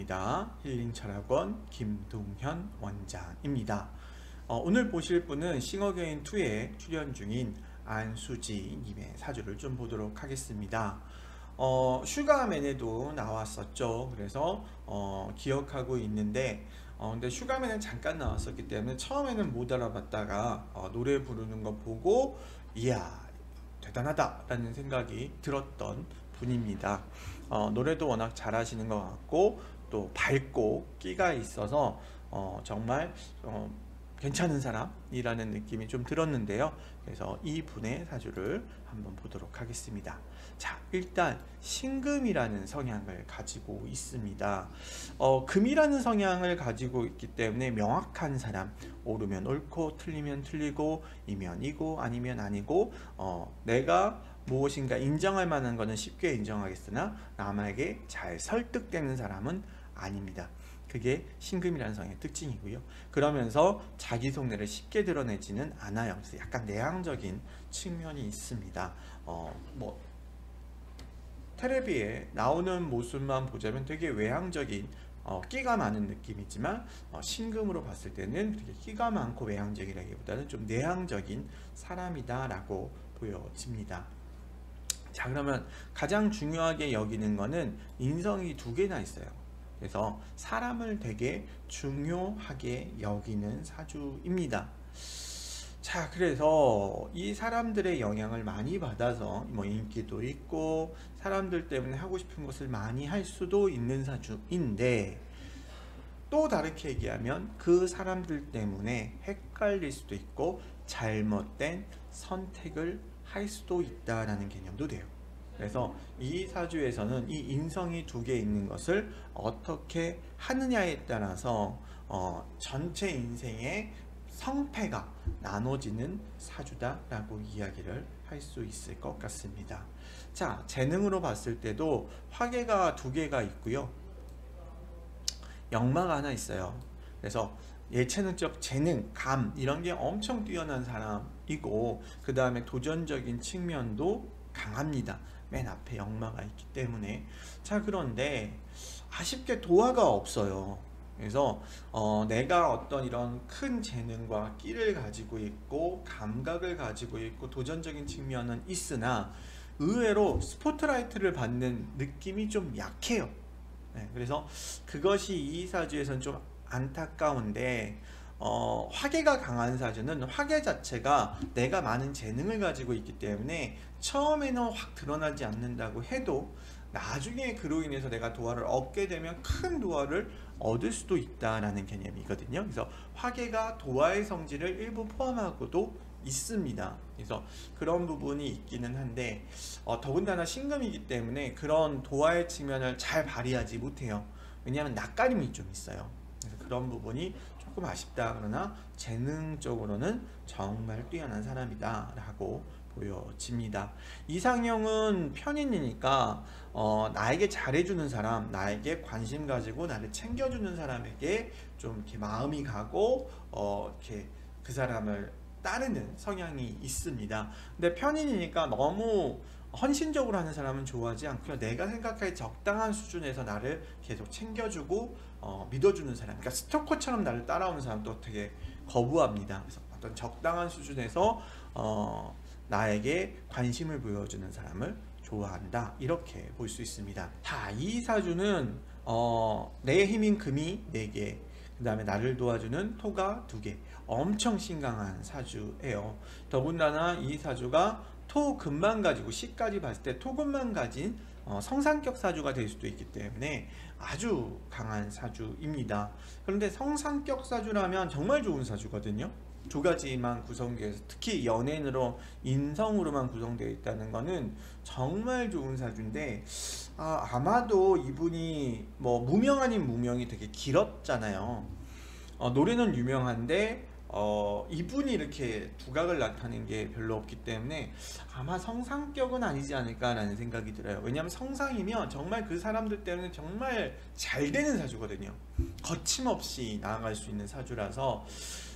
반갑습니다. 힐링철학원 김동현 원장입니다. 오늘 보실 분은 싱어게인2에 출연 중인 안수지님의 사주를 좀 보도록 하겠습니다. 슈가맨에도 나왔었죠. 그래서 기억하고 있는데 근데 슈가맨은 잠깐 나왔었기 때문에 처음에는 못 알아봤다가 노래 부르는 거 보고 이야 대단하다 라는 생각이 들었던 분입니다. 노래도 워낙 잘하시는 것 같고 또 밝고 끼가 있어서 정말 괜찮은 사람이라는 느낌이 좀 들었는데요. 그래서 이 분의 사주를 한번 보도록 하겠습니다. 자, 일단 신금이라는 성향을 가지고 있습니다. 금이라는 성향을 가지고 있기 때문에 명확한 사람, 옳으면 옳고 틀리면 틀리고 이면 이고 아니면 아니고 내가 무엇인가 인정할 만한 것은 쉽게 인정하겠으나 남에게 잘 설득되는 사람은 아닙니다. 그게 신금이라는 성의 특징이고요. 그러면서 자기 속내를 쉽게 드러내지는 않아요. 그래서 약간 내향적인 측면이 있습니다. 텔레비에 나오는 모습만 보자면 되게 외향적인 끼가 많은 느낌이지만 신금으로 봤을 때는 되게 끼가 많고 외향적이라기보다는 좀 내향적인 사람이다 라고 보여집니다. 자, 그러면 가장 중요하게 여기는 거는 인성이 두 개나 있어요. 그래서 사람을 되게 중요하게 여기는 사주입니다. 자, 그래서 이 사람들의 영향을 많이 받아서 인기도 있고 사람들 때문에 하고 싶은 것을 많이 할 수도 있는 사주인데, 또 다르게 얘기하면 그 사람들 때문에 헷갈릴 수도 있고 잘못된 선택을 할 수도 있다라는 개념도 돼요. 그래서 이 사주에서는 이 인성이 두 개 있는 것을 어떻게 하느냐에 따라서 전체 인생의 성패가 나눠지는 사주다라고 이야기를 할 수 있을 것 같습니다. 자, 재능으로 봤을 때도 화개가 두 개가 있고요. 역마가 하나 있어요. 그래서 예체능적 재능, 감 이런 게 엄청 뛰어난 사람이고 그 다음에 도전적인 측면도 강합니다. 맨 앞에 역마가 있기 때문에. 자, 그런데 아쉽게 도화가 없어요. 그래서 내가 어떤 이런 큰 재능과 끼를 가지고 있고 감각을 가지고 있고 도전적인 측면은 있으나 의외로 스포트라이트를 받는 느낌이 좀 약해요. 네, 그래서 그것이 이 사주에서는 좀 안타까운데 화개가 강한 사주는 화개 자체가 내가 많은 재능을 가지고 있기 때문에 처음에는 확 드러나지 않는다고 해도 나중에 그로 인해서 내가 도화를 얻게 되면 큰 도화를 얻을 수도 있다라는 개념이거든요. 그래서 화개가 도화의 성질을 일부 포함하고도 있습니다. 그래서 그런 부분이 있기는 한데 더군다나 신금이기 때문에 그런 도화의 측면을 잘 발휘하지 못해요. 왜냐하면 낯가림이 좀 있어요. 그래서 그런 부분이 조금 아쉽다. 그러나 재능적으로는 정말 뛰어난 사람이다 라고 보여집니다. 이상형은 편인이니까 나에게 잘해주는 사람, 나에게 관심 가지고 나를 챙겨주는 사람에게 좀 이렇게 마음이 가고 이렇게 그 사람을 따르는 성향이 있습니다. 근데 편인이니까 너무 헌신적으로 하는 사람은 좋아하지 않고요. 내가 생각할 적당한 수준에서 나를 계속 챙겨주고 믿어주는 사람, 그러니까 스토커처럼 나를 따라오는 사람도 되게 거부합니다. 그래서 어떤 적당한 수준에서 나에게 관심을 보여주는 사람을 좋아한다, 이렇게 볼 수 있습니다. 자, 이 사주는 내 힘인 금이 4개, 그 다음에 나를 도와주는 토가 2개, 엄청 신강한 사주예요. 더군다나 이 사주가 토금만 가지고 시까지 봤을 때 토금만 가진 성상격 사주가 될 수도 있기 때문에 아주 강한 사주입니다. 그런데 성상격 사주라면 정말 좋은 사주거든요. 두 가지만 구성되어 있어서, 특히 연예인으로 인성으로만 구성되어 있다는 거는 정말 좋은 사주인데 아마도 이분이 무명 아닌 무명이 되게 길었잖아요. 노래는 유명한데 이분이 이렇게 두각을 나타낸 게 별로 없기 때문에 아마 성상격은 아니지 않을까라는 생각이 들어요. 왜냐하면 성상이면 정말 그 사람들 때문에 정말 잘 되는 사주거든요. 거침없이 나아갈 수 있는 사주라서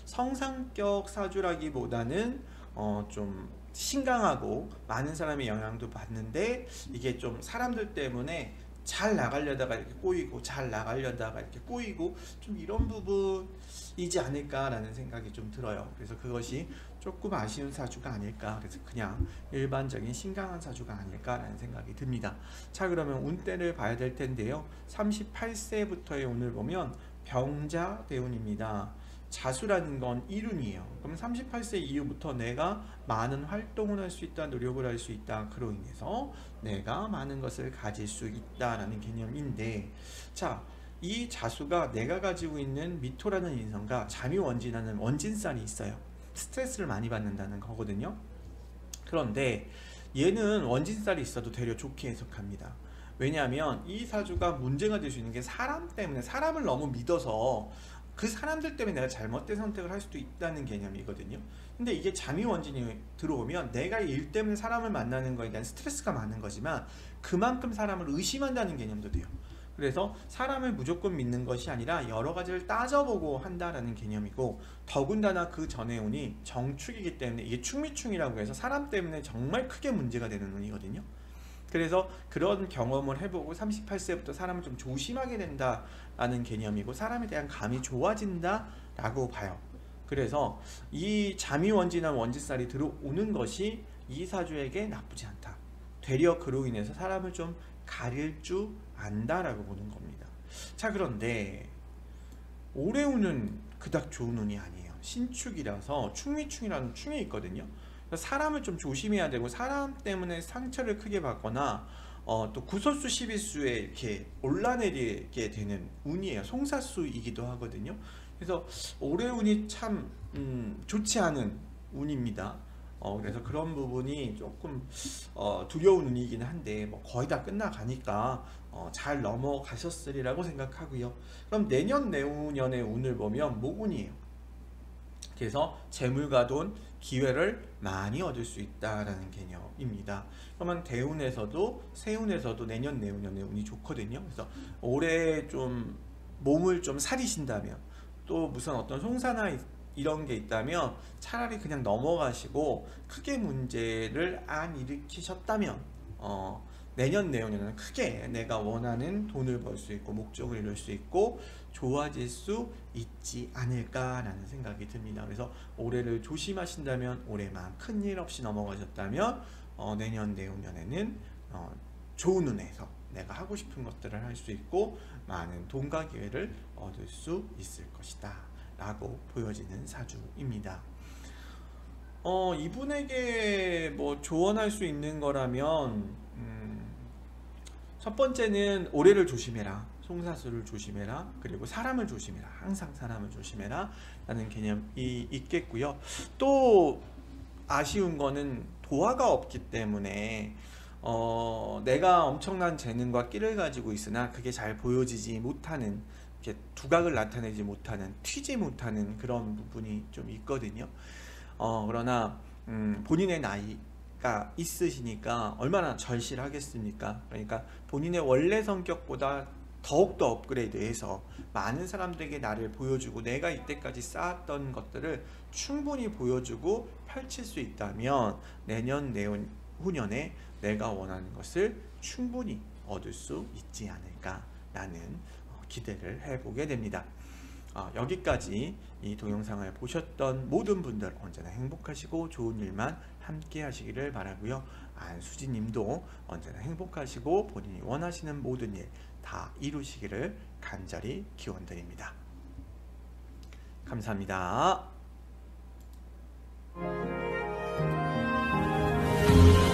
성상격 사주라기보다는 좀 신강하고 많은 사람의 영향도 받는데 이게 좀 사람들 때문에 잘 나가려다가 이렇게 꼬이고 잘 나가려다가 이렇게 꼬이고 좀 이런 부분이지 않을까라는 생각이 좀 들어요. 그래서 그것이 조금 아쉬운 사주가 아닐까, 그래서 그냥 일반적인 신강한 사주가 아닐까라는 생각이 듭니다. 자, 그러면 운대를 봐야 될 텐데요. 38세부터의 운을 보면 병자 대운입니다. 자수라는 건 일운이에요. 그럼 38세 이후부터 내가 많은 활동을 할 수 있다, 노력을 할 수 있다, 그로 인해서 내가 많은 것을 가질 수 있다라는 개념인데, 자, 이 자수가 내가 가지고 있는 미토라는 인성과 자묘원진하는 원진살이 있어요. 스트레스를 많이 받는다는 거거든요. 그런데 얘는 원진살이 있어도 되려 좋게 해석합니다. 왜냐하면 이 사주가 문제가 될 수 있는 게 사람 때문에, 사람을 너무 믿어서 그 사람들 때문에 내가 잘못된 선택을 할 수도 있다는 개념이거든요. 근데 이게 자미원진이 들어오면 내가 일 때문에 사람을 만나는 거에 대한 스트레스가 많은 거지만 그만큼 사람을 의심한다는 개념도 돼요. 그래서 사람을 무조건 믿는 것이 아니라 여러 가지를 따져보고 한다라는 개념이고, 더군다나 그 전의 운이 정축이기 때문에 이게 축미충이라고 해서 사람 때문에 정말 크게 문제가 되는 운이거든요. 그래서 그런 경험을 해보고 38세부터 사람을 좀 조심하게 된다라는 개념이고, 사람에 대한 감이 좋아진다라고 봐요. 그래서 이 자미원진한 원진살이 들어오는 것이 이 사주에게 나쁘지 않다. 되려 그로 인해서 사람을 좀 가릴 줄 안다라고 보는 겁니다. 자, 그런데 올해 운은 그닥 좋은 운이 아니에요. 신축이라서 축미충이라는 충이 있거든요. 사람을 좀 조심해야 되고, 사람 때문에 상처를 크게 받거나 또 구설수 11수에 이렇게 올라내리게 되는 운이에요. 송사수이기도 하거든요. 그래서 올해 운이 참 좋지 않은 운입니다. 그래서 그런 부분이 조금 두려운 운이긴 한데, 뭐 거의 다 끝나가니까 잘 넘어가셨으리라고 생각하고요. 그럼 내년 내후년의 운을 보면 모운이에요. 그래서 재물과 돈, 기회를 많이 얻을 수 있다라는 개념입니다. 그러면 대운에서도 세운에서도 내년 내후년의 운이 좋거든요. 그래서 올해 좀 몸을 좀 사리신다면, 또 무슨 어떤 송사나 이런 게 있다면 차라리 그냥 넘어가시고, 크게 문제를 안 일으키셨다면 내년 내후년은 크게 내가 원하는 돈을 벌 수 있고 목적을 이룰 수 있고 좋아질 수 있지 않을까라는 생각이 듭니다. 그래서 올해를 조심하신다면, 올해만 큰일 없이 넘어가셨다면 내년 내후년에는 좋은 운에서 내가 하고 싶은 것들을 할 수 있고 많은 돈과 기회를 얻을 수 있을 것이다 라고 보여지는 사주입니다. 이분에게 뭐 조언할 수 있는 거라면, 첫 번째는 올해를 조심해라, 송사수를 조심해라, 그리고 사람을 조심해라, 항상 사람을 조심해라 라는 개념이 있겠고요. 또 아쉬운 거는 도화가 없기 때문에 내가 엄청난 재능과 끼를 가지고 있으나 그게 잘 보여지지 못하는, 이렇게 두각을 나타내지 못하는, 튀지 못하는 그런 부분이 좀 있거든요. 그러나 본인의 나이가 있으시니까 얼마나 절실하겠습니까? 그러니까 본인의 원래 성격보다 더욱더 업그레이드해서 많은 사람들에게 나를 보여주고, 내가 이때까지 쌓았던 것들을 충분히 보여주고 펼칠 수 있다면 내년 내후년에 내가 원하는 것을 충분히 얻을 수 있지 않을까라는 기대를 해보게 됩니다. 여기까지 이 동영상을 보셨던 모든 분들 언제나 행복하시고 좋은 일만 함께 하시기를 바라고요. 안수진님도 언제나 행복하시고 본인이 원하시는 모든 일 다 이루시기를 간절히 기원드립니다. 감사합니다.